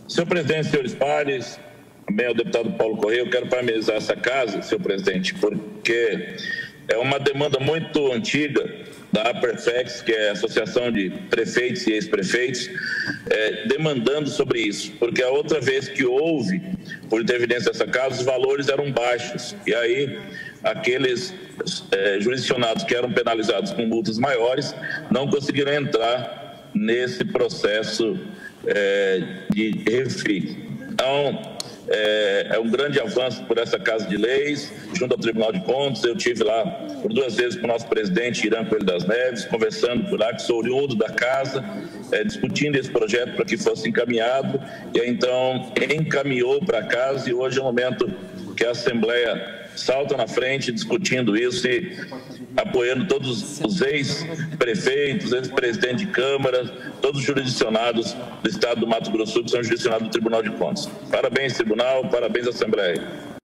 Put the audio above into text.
Senhor presidente, senhores pares, também ao deputado Paulo Correia, eu quero parabenizar essa casa, senhor presidente, porque é uma demanda muito antiga da APERFEX, que é a Associação de Prefeitos e Ex-Prefeitos, demandando sobre isso, porque a outra vez que houve, por intervidência dessa casa, os valores eram baixos, e aí aqueles jurisdicionados que eram penalizados com multas maiores não conseguiram entrar nesse processo de refri. Então, é um grande avanço por essa Casa de Leis, junto ao Tribunal de Contas. Eu tive lá por 2 vezes com o nosso presidente Irã Coelho das Neves, conversando por lá, que sou oriundo da casa, discutindo esse projeto para que fosse encaminhado, e aí, então encaminhou para a casa, e hoje é o momento que a Assembleia salta na frente discutindo isso e apoiando todos os ex-prefeitos, ex-presidentes de Câmara, todos os jurisdicionados do Estado do Mato Grosso do Sul, que são jurisdicionados do Tribunal de Contas. Parabéns, Tribunal, parabéns, Assembleia.